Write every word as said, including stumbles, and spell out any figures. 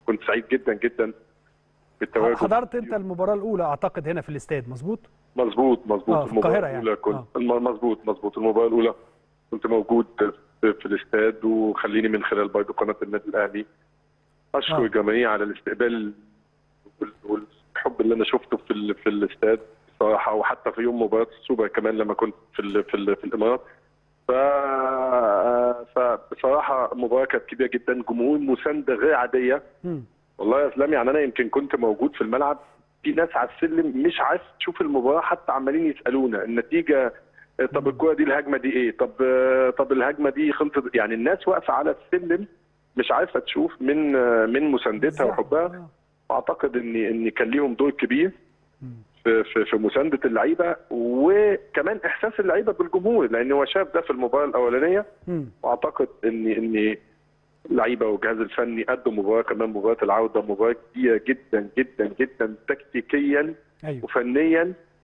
كنت سعيد جدا جدا بالتواجد. حضرت انت المباراه الاولى اعتقد هنا في الاستاد، مظبوط؟ مظبوط مظبوط. اه في القاهره يعني. كنت مظبوط مظبوط المباراه الاولى كنت موجود في الاستاد، وخليني من خلال برضه قناه النادي الاهلي اشكر آه. الجميع على الاستقبال والحب اللي انا شفته في ال... في الاستاد بصراحه، وحتى في يوم مباراه السوبر كمان لما كنت في ال... في, ال... في الامارات. ف فبصراحه المباراه كانت كبيره جدا، جمهور مسانده غير عاديه. م. والله يا اسلام يعني انا يمكن كنت موجود في الملعب، في ناس على السلم مش عايز تشوف المباراه، حتى عمالين يسالونا النتيجه، طب الكوره دي الهجمه دي ايه، طب طب الهجمه دي خلصت، يعني الناس واقفه على السلم مش عارفه تشوف من من مساندتها وحبها. اعتقد ان ان كان ليهم دور كبير في في في مسانده اللعيبه، وكمان احساس اللعيبه بالجمهور، لان هو شاف ده في المباراه الاولانيه. واعتقد ان ان اللعيبه والجهاز الفني قدوا مباراه، كمان مباراه العوده مباراه كبيره جدا جدا جدا تكتيكيا. أيوة. وفنيا